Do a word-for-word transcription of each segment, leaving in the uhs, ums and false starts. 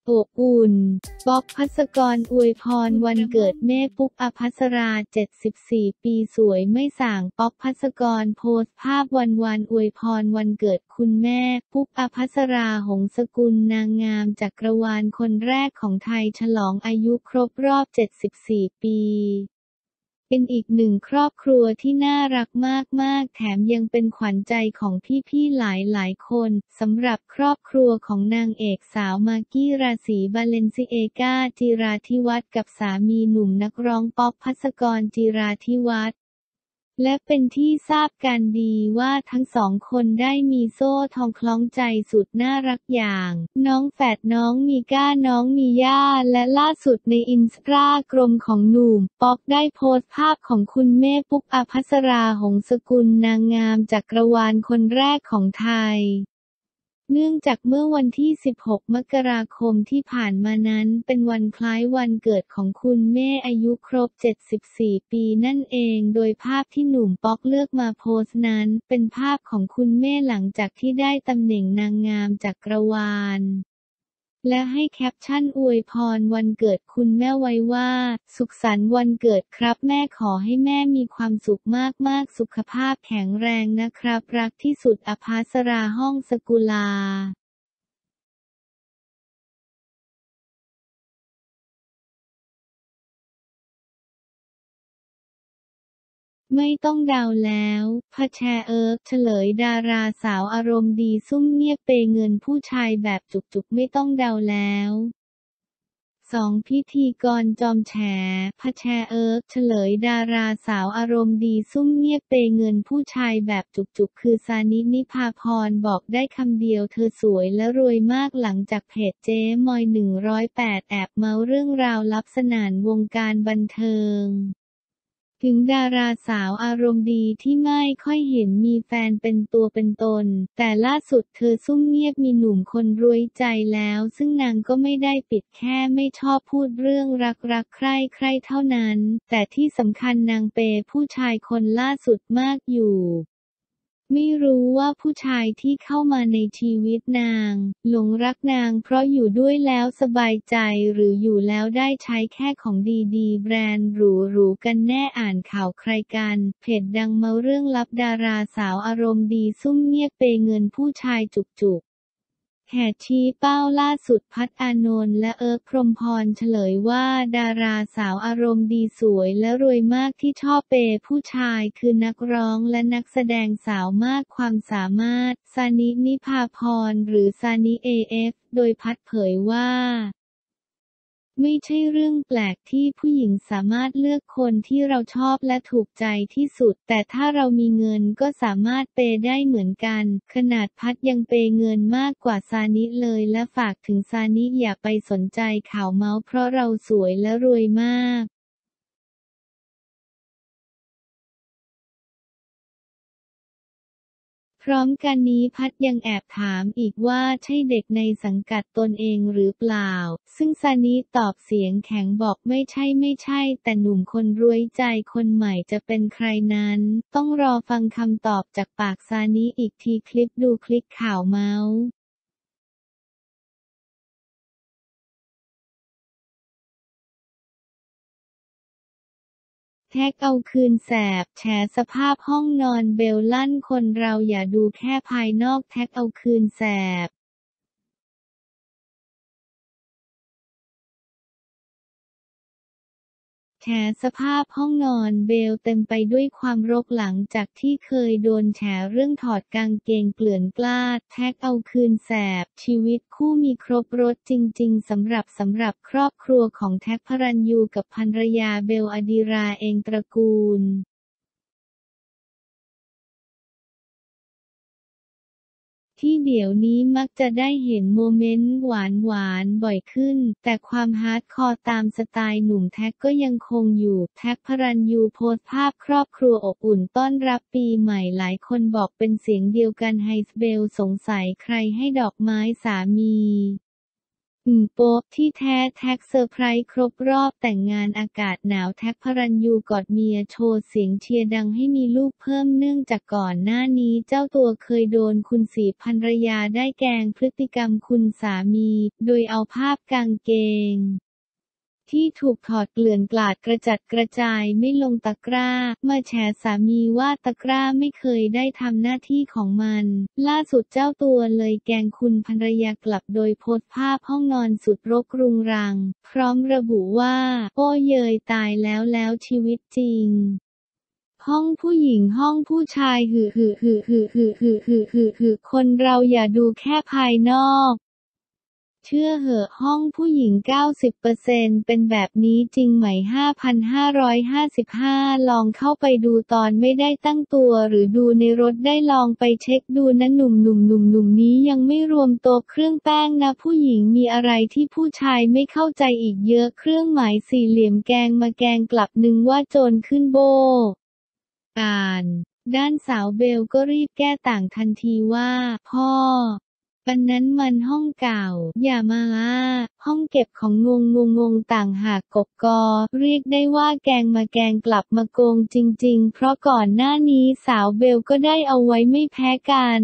อบอุ่น ป๊อก ภัสกรอวยพรวันเกิดแม่ปุ๊กอภัสรา เจ็ดสิบสี่ ปีสวยไม่ส่าง ป๊อก ภัสกรโพสต์ภาพวันวานอวยพรวันเกิดคุณแม่ปุ๊กอภัสรา หงสกุลนางงามจักรวาลคนแรกของไทยฉลองอายุครบรอบ เจ็ดสิบสี่ ปีเป็นอีกหนึ่งครอบครัวที่น่ารักมากๆแถมยังเป็นขวัญใจของพี่ๆหลายๆคนสำหรับครอบครัวของนางเอกสาวมากกี้ราศีบาเลนซิเอกาจิราธิวัฒน์กับสามีหนุ่มนักร้องป๊อกภัสกรจิราธิวัฒน์และเป็นที่ทราบกันดีว่าทั้งสองคนได้มีโซ่ทองคล้องใจสุดน่ารักอย่างน้องแฝดน้องมีก้าน้องมีย่าและล่าสุดในอินสตาแกรมของหนุ่มป๊อกได้โพสต์ภาพของคุณแม่ปุ๊กอภัสราหงสกุลนางงามจักรวาลคนแรกของไทยเนื่องจากเมื่อวันที่ สิบหก มกราคมที่ผ่านมานั้นเป็นวันคล้ายวันเกิดของคุณแม่อายุครบ เจ็ดสิบสี่ ปีนั่นเองโดยภาพที่หนุ่มป๊อกเลือกมาโพสต์นั้นเป็นภาพของคุณแม่หลังจากที่ได้ตำแหน่งนางงามจักรวาลและให้แคปชั่นอวยพรวันเกิดคุณแม่ไว้ว่าสุขสันต์วันเกิดครับแม่ขอให้แม่มีความสุขมากๆสุขภาพแข็งแรงนะครับรักที่สุดอภัสราห้องสกุลาไม่ต้องเดาแล้วพะแชเอิร์กเฉลยดาราสาวอารมณ์ดีซุ่มเงียบเปย์เงินผู้ชายแบบจุกๆไม่ต้องเดาแล้วสองพิธีกรจอมแฉพะแชเอิร์กเฉลยดาราสาวอารมณ์ดีซุ่มเงียบเปย์เงินผู้ชายแบบจุกๆคือซานิ นิภาพรบอกได้คำเดียวเธอสวยและรวยมากหลังจากเพจเจ๊มอยหนึ่งร้อยแปดแอบเมาเรื่องราวลับสนั่นวงการบันเทิงถึงดาราสาวอารมณ์ดีที่ไม่ค่อยเห็นมีแฟนเป็นตัวเป็นตนแต่ล่าสุดเธอซุ่มเงียบมีหนุ่มคนรู้ใจแล้วซึ่งนางก็ไม่ได้ปิดแค่ไม่ชอบพูดเรื่องรักๆใคร่ๆเท่านั้นแต่ที่สำคัญนางเปย์ผู้ชายคนล่าสุดมากอยู่ไม่รู้ว่าผู้ชายที่เข้ามาในชีวิตนางหลงรักนางเพราะอยู่ด้วยแล้วสบายใจหรืออยู่แล้วได้ใช้แค่ของดีๆแบรนด์หรูๆกันแน่อ่านข่าวใครกันเพจดังเมาเรื่องลับดาราสาวอารมณ์ดีซุ่มเงียบเปย์เงินผู้ชายจุกๆแห่ชี้เป้าล่าสุดพัดอานนท์และเอิร์กพรหมพรเฉลยว่าดาราสาวอารมณ์ดีสวยและรวยมากที่ชอบเปย์ผู้ชายคือนักร้องและนักแสดงสาวมากความสามารถซานิ นิภาพรหรือซานิ เอ เอฟ โดยพัดเผยว่าไม่ใช่เรื่องแปลกที่ผู้หญิงสามารถเลือกคนที่เราชอบและถูกใจที่สุดแต่ถ้าเรามีเงินก็สามารถเปย์ได้เหมือนกันขนาดพัดยังเปย์เงินมากกว่าซานิเลยและฝากถึงซานิอย่าไปสนใจข่าวเมาส์เพราะเราสวยและรวยมากพร้อมกันนี้พัดยังแอบถามอีกว่าใช่เด็กในสังกัดตนเองหรือเปล่าซึ่งซานิตอบเสียงแข็งบอกไม่ใช่ไม่ใช่แต่หนุ่มคนรวยใจคนใหม่จะเป็นใครนั้นต้องรอฟังคำตอบจากปากซานิอีกทีคลิปดูคลิกข่าวเมาส์แท็กเอาคืนแสบแฉสภาพห้องนอนเบลลั่นคนเราอย่าดูแค่ภายนอกแท็กเอาคืนแสบแฉสภาพห้องนอนเบลเต็มไปด้วยความรกหลังจากที่เคยโดนแฉเรื่องถอดกางเกงเกลื่อนกล้าดแท็กเอาคืนแสบชีวิตคู่มีครบรสจริงๆสำหรับสำหรับครอบครัวของแท็กพระรัญยูกับภรรยาเบลอดิราเองตระกูลที่เดี๋ยวนี้มักจะได้เห็นโมเมนต์หวานๆบ่อยขึ้นแต่ความฮาร์ดคอร์ตามสไตล์หนุ่มแท็กก็ยังคงอยู่แท็กพระรัญยูโพสต์ภาพครอบครัวอบอุ่นต้อนรับปีใหม่หลายคนบอกเป็นเสียงเดียวกันไฮสเบลสงสัยใครให้ดอกไม้สามีอืมโป๊ปที่แท้แท็กเซอร์ไพรส์ครบรอบแต่งงานอากาศหนาวแท็กพระรัญยูกอดเมียโชว์เสียงเชียร์ดังให้มีลูกเพิ่มเนื่องจากก่อนหน้านี้เจ้าตัวเคยโดนคุณศรีภรรยาได้แกล้งพฤติกรรมคุณสามีโดยเอาภาพกางเกงที่ถูกถอดเกลื่อนกลาดกระจัดกระจายไม่ลงตะกร้ามาแฉสามีว่าตะกร้าไม่เคยได้ทำหน้าที่ของมันล่าสุดเจ้าตัวเลยแกล้งคุณภรรยากลับโดยโพสต์ภาพห้องนอนสุดรกรุงรังพร้อมระบุว่าโอ้เยยตายแล้วแล้วชีวิตจริงห้องผู้หญิงห้องผู้ชายหือหือหือหือหือหือหือหือหือคนเราอย่าดูแค่ภายนอกเชื่อเหอะห้องผู้หญิง เก้าสิบเปอร์เซ็นต์ เป็นแบบนี้จริงไหม ห้าพันห้าร้อยห้าสิบห้า ลองเข้าไปดูตอนไม่ได้ตั้งตัวหรือดูในรถได้ลองไปเช็คดูนะหนุ่มๆหนุ่มหนุ่มหนุ่มนี้ยังไม่รวมโต๊ะเครื่องแป้งนะผู้หญิงมีอะไรที่ผู้ชายไม่เข้าใจอีกเยอะเครื่องหมายสี่เหลี่ยมแกงมาแกงกลับนึงว่าโจรขึ้นโบอ่านด้านสาวเบลก็รีบแก้ต่างทันทีว่าพ่อปันนั้นมันห้องเก่าอย่ามาอ่าห้องเก็บของงงงงงต่างหากกบกอเรียกได้ว่าแกงมาแกงกลับมาโกงจริงๆเพราะก่อนหน้านี้สาวเบลก็ได้เอาไว้ไม่แพ้กัน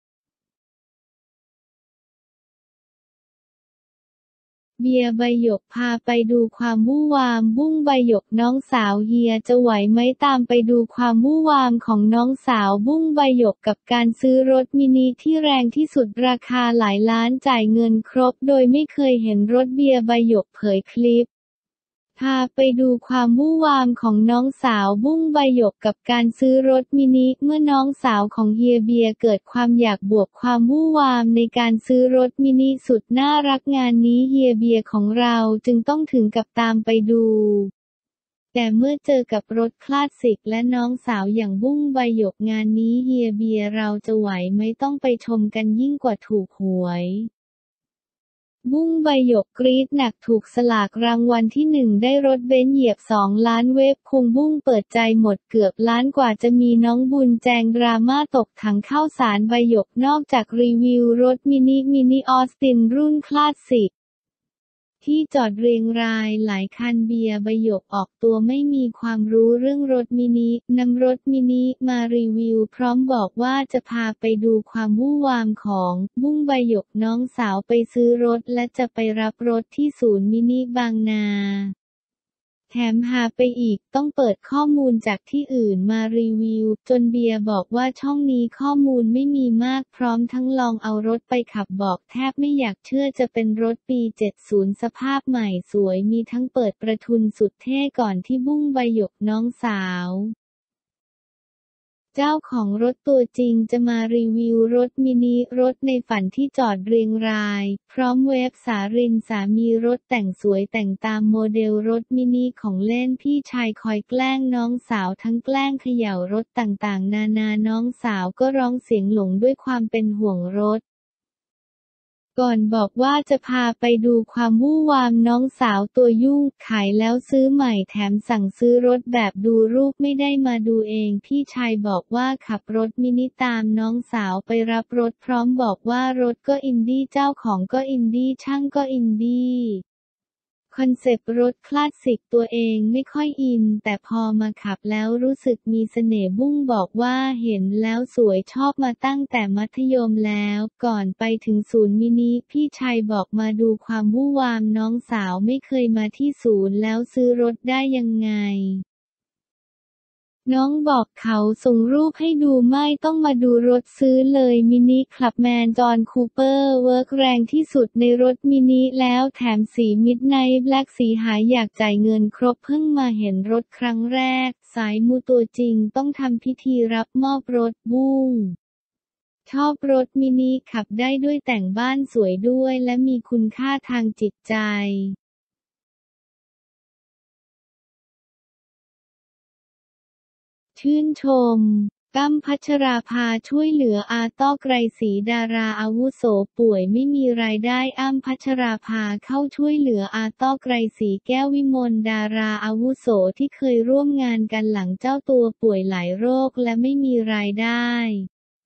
เบียร์ใบหยกพาไปดูความวู่วามบุ้งใบหยกน้องสาวเฮียจะไหวไหมตามไปดูความวู่วามของน้องสาวบุ้งใบหยกกับการซื้อรถมินิที่แรงที่สุดราคาหลายล้านจ่ายเงินครบโดยไม่เคยเห็นรถเบียร์ใบหยกเผยคลิปพาไปดูความวู่วามของน้องสาวบุ้งใบหยกกับการซื้อรถมินิเมื่อน้องสาวของเฮียเบียร์เกิดความอยากบวกความวู่วามในการซื้อรถมินิสุดน่ารักงานนี้เฮียเบียร์ของเราจึงต้องถึงกับตามไปดูแต่เมื่อเจอกับรถคลาสสิกและน้องสาวอย่างบุ้งใบหยกงานนี้เฮียเบียร์เราจะไหวไหมต้องไปชมกันยิ่งกว่าถูกหวยบุ้งใบหยกกรี๊ดหนักถูกสลากรางวัลที่หนึ่งได้รถเบนซ์เหยียบสองล้านเว็บคุงบุ้งเปิดใจหมดเกือบล้านกว่าจะมีน้องบุญแจงดราม่าตกถังข้าวสารใบหยกนอกจากรีวิวรถมินิมินิออสตินรุ่นคลาสสิกที่จอดเรียงรายหลายคันเบียร์ใบหยกออกตัวไม่มีความรู้เรื่องรถมินินำรถมินิมารีวิวพร้อมบอกว่าจะพาไปดูความวู่วามของบุ้งใบหยกน้องสาวไปซื้อรถและจะไปรับรถที่ศูนย์มินิบางนาแถมหาไปอีกต้องเปิดข้อมูลจากที่อื่นมารีวิวจนเบียร์บอกว่าช่องนี้ข้อมูลไม่มีมากพร้อมทั้งลองเอารถไปขับบอกแทบไม่อยากเชื่อจะเป็นรถปีเจ็ดสิบสภาพใหม่สวยมีทั้งเปิดประทุนสุดเท่ก่อนที่บุ้งใบหยกน้องสาวเจ้าของรถตัวจริงจะมารีวิวรถมินิรถในฝันที่จอดเรียงรายพร้อมเวฟสารินสามีรถแต่งสวยแต่งตามโมเดลรถมินิของเล่นพี่ชายคอยแกล้งน้องสาวทั้งแกล้งเขย่ารถต่างๆนานาน้องสาวก็ร้องเสียงหลงด้วยความเป็นห่วงรถก่อนบอกว่าจะพาไปดูความวู่วามน้องสาวตัวยุ่งขายแล้วซื้อใหม่แถมสั่งซื้อรถแบบดูรูปไม่ได้มาดูเองพี่ชายบอกว่าขับรถมินิตามน้องสาวไปรับรถพร้อมบอกว่ารถก็อินดี้เจ้าของก็อินดี้ช่างก็อินดี้คอนเซปต์รถคลาสสิกตัวเองไม่ค่อยอินแต่พอมาขับแล้วรู้สึกมีเสน่ห์บุ้งบอกว่าเห็นแล้วสวยชอบมาตั้งแต่มัธยมแล้วก่อนไปถึงศูนย์มินิพี่ชัยบอกมาดูความวู่วามน้องสาวไม่เคยมาที่ศูนย์แล้วซื้อรถได้ยังไงน้องบอกเขาส่งรูปให้ดูไม่ต้องมาดูรถซื้อเลยมินิคลับแมนจอห์นคูเปอร์เวิร์กแรงที่สุดในรถมินิแล้วแถมสีมิดไนท์แบล็กสีหายอยากจ่ายเงินครบเพิ่งมาเห็นรถครั้งแรกสายมูตัวจริงต้องทำพิธีรับมอบรถบุ้งชอบรถมินิขับได้ด้วยแต่งบ้านสวยด้วยและมีคุณค่าทางจิตใจชื่นชมกั้ม พัชราภาช่วยเหลืออาต้อไกรศรีดาราอาวุโสป่วยไม่มีรายได้อ้ำพัชราภาเข้าช่วยเหลืออาต้อไกรศรีแก้ววิมลดาราอาวุโสที่เคยร่วมงานกันหลังเจ้าตัวป่วยหลายโรคและไม่มีรายได้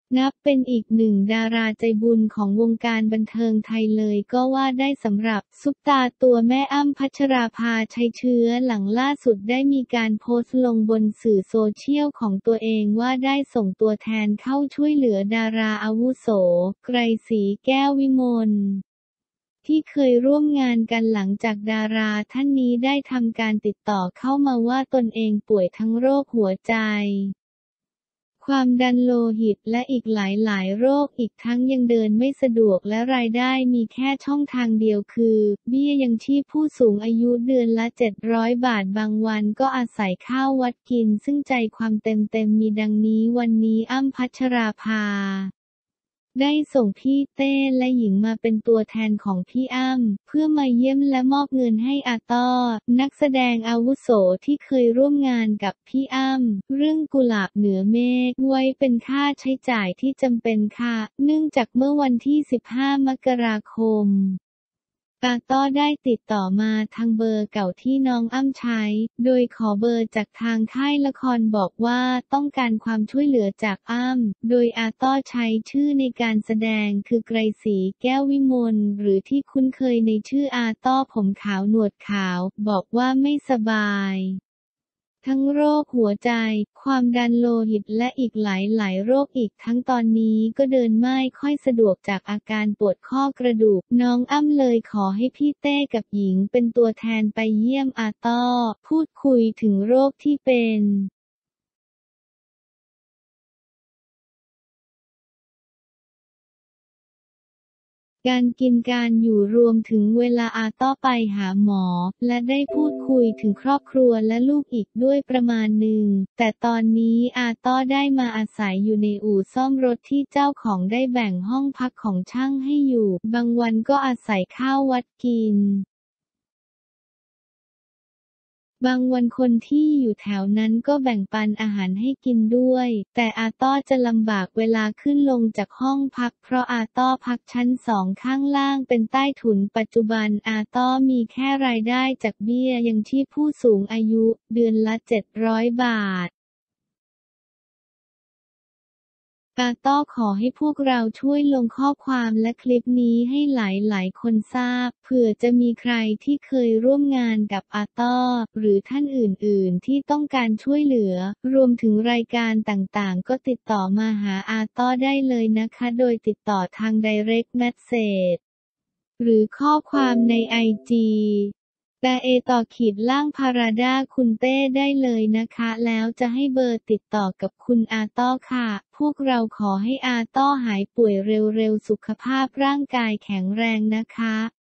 นับเป็นอีกหนึ่งดาราใจบุญของวงการบันเทิงไทยเลยก็ว่าได้สำหรับซุปตาตัวแม่อ้ำพัชราภาชัยเชื้อหลังล่าสุดได้มีการโพสต์ลงบนสื่อโซเชียลของตัวเองว่าได้ส่งตัวแทนเข้าช่วยเหลือดาราอาวุโสไกรศรีแก้ววิมลที่เคยร่วมงานกันหลังจากดาราท่านนี้ได้ทำการติดต่อเข้ามาว่าตนเองป่วยทั้งโรคหัวใจความดันโลหิตและอีกหลายๆโรคอีกทั้งยังเดินไม่สะดวกและรายได้มีแค่ช่องทางเดียวคือเบี้ยยังชีพผู้สูงอายุเดือนละเจ็ดร้อยบาทบางวันก็อาศัยข้าววัดกินซึ่งใจความเต็มๆมีดังนี้วันนี้อ้ำพัชราภาได้ส่งพี่เต้และหญิงมาเป็นตัวแทนของพี่อ้ำเพื่อมาเยี่ยมและมอบเงินให้อาต้อนักแสดงอาวุโสที่เคยร่วมงานกับพี่อ้ำเรื่องกุหลาบเหนือเมฆไว้เป็นค่าใช้จ่ายที่จำเป็นค่ะเนื่องจากเมื่อวันที่สิบห้ามกราคมอาต้อได้ติดต่อมาทางเบอร์เก่าที่น้องอ้ำใช้โดยขอเบอร์จากทางค่ายละครบอกว่าต้องการความช่วยเหลือจากอ้ำโดยอาต้อใช้ชื่อในการแสดงคือไกรศรีแก้ววิมลหรือที่คุ้นเคยในชื่ออาต้อผมขาวหนวดขาวบอกว่าไม่สบายทั้งโรคหัวใจความดันโลหิตและอีกหลายๆโรคอีกทั้งตอนนี้ก็เดินไม่ค่อยสะดวกจากอาการปวดข้อกระดูกน้องอ้ำเลยขอให้พี่เต้กับหญิงเป็นตัวแทนไปเยี่ยมอาต้อพูดคุยถึงโรคที่เป็นการกินการอยู่รวมถึงเวลาอาต้อไปหาหมอและได้พูดคุยถึงครอบครัวและลูกอีกด้วยประมาณหนึ่งแต่ตอนนี้อาต้อได้มาอาศัยอยู่ในอู่ซ่อมรถที่เจ้าของได้แบ่งห้องพักของช่างให้อยู่บางวันก็อาศัยข้าววัดกินบางวันคนที่อยู่แถวนั้นก็แบ่งปันอาหารให้กินด้วยแต่อาต้อจะลำบากเวลาขึ้นลงจากห้องพักเพราะอาต้อพักชั้นสองข้างล่างเป็นใต้ถุนปัจจุบันอาต้อมีแค่รายได้จากเบี้ยยังชีพผู้สูงอายุเดือนละเจ็ดร้อยบาทอาต้อขอให้พวกเราช่วยลงข้อความและคลิปนี้ให้หลายๆคนทราบเผื่อจะมีใครที่เคยร่วมงานกับอาต้อหรือท่านอื่นๆที่ต้องการช่วยเหลือรวมถึงรายการต่างๆก็ติดต่อมาหาอาต้อได้เลยนะคะโดยติดต่อทาง Direct Message หรือข้อความใน ไอ จี แต่เอต่อขีดล่างพาราดาคุณเต้ได้เลยนะคะแล้วจะให้เบอร์ติดต่อกับคุณอาต้อค่ะพวกเราขอให้อาต้อหายป่วยเร็วๆสุขภาพร่างกายแข็งแรงนะคะ